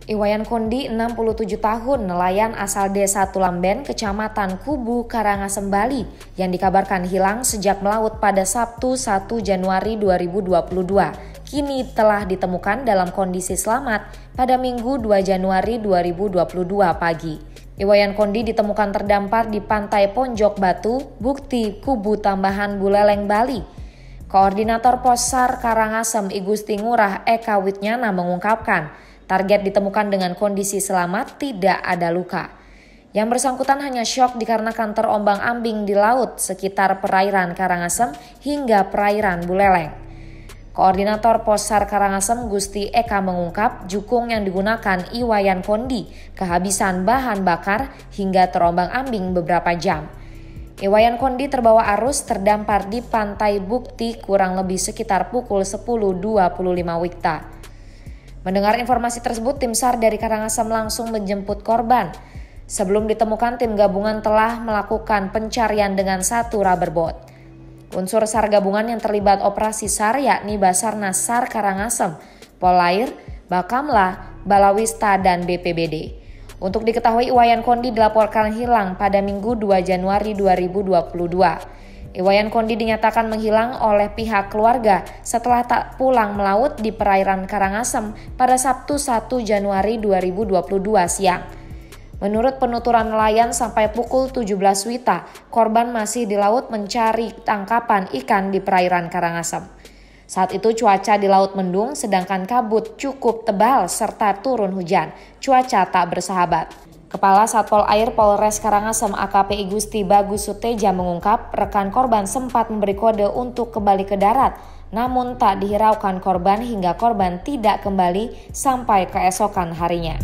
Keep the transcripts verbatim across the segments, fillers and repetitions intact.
Iwayan Kondi, enam puluh tujuh tahun, nelayan asal Desa Tulamben, Kecamatan Kubu, Karangasem, Bali, yang dikabarkan hilang sejak melaut pada Sabtu satu Januari dua ribu dua puluh dua, kini telah ditemukan dalam kondisi selamat pada Minggu dua Januari dua ribu dua puluh dua pagi. Iwayan Kondi ditemukan terdampar di pantai Ponjok Batu, Bukti, Kubu Tambahan, Buleleng, Bali. Koordinator Possar Karangasem I Gusti Ngurah Eka Witnyana mengungkapkan, target ditemukan dengan kondisi selamat, tidak ada luka. Yang bersangkutan hanya syok dikarenakan terombang-ambing di laut sekitar perairan Karangasem hingga perairan Buleleng. Koordinator Possar Karangasem Gusti Eka mengungkap, jukung yang digunakan Iwayan Kondi kehabisan bahan bakar hingga terombang-ambing beberapa jam. Iwayan Kondi terbawa arus terdampar di pantai Bukti kurang lebih sekitar pukul sepuluh dua puluh lima Wita. Mendengar informasi tersebut, tim SAR dari Karangasem langsung menjemput korban. Sebelum ditemukan, tim gabungan telah melakukan pencarian dengan satu rubber boat. Unsur SAR gabungan yang terlibat operasi SAR yakni Basarnas SAR Karangasem, Polair, Bakamla, Balawista, dan B P B D. Untuk diketahui, Iwayan Kondi dilaporkan hilang pada Minggu dua Januari dua ribu dua puluh dua. Iwayan Kondi dinyatakan menghilang oleh pihak keluarga setelah tak pulang melaut di perairan Karangasem pada Sabtu satu Januari dua ribu dua puluh dua siang. Menurut penuturan nelayan, sampai pukul tujuh belas Wita, korban masih di laut mencari tangkapan ikan di perairan Karangasem. Saat itu cuaca di laut mendung, sedangkan kabut cukup tebal serta turun hujan. Cuaca tak bersahabat. Kepala Satpol Air Polres Karangasem A K P I Gusti Bagus Suteja mengungkap, rekan korban sempat memberi kode untuk kembali ke darat, namun tak dihiraukan korban hingga korban tidak kembali sampai keesokan harinya.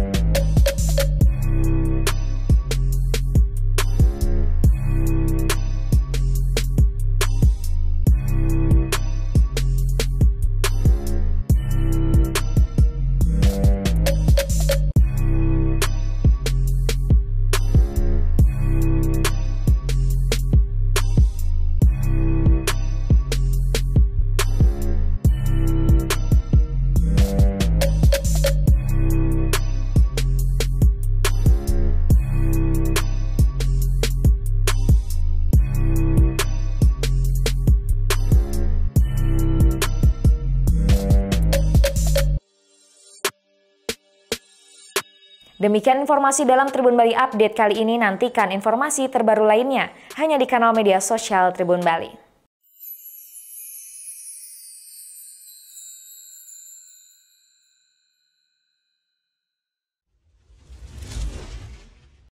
Demikian informasi dalam Tribun Bali Update kali ini. Nantikan informasi terbaru lainnya hanya di kanal media sosial Tribun Bali.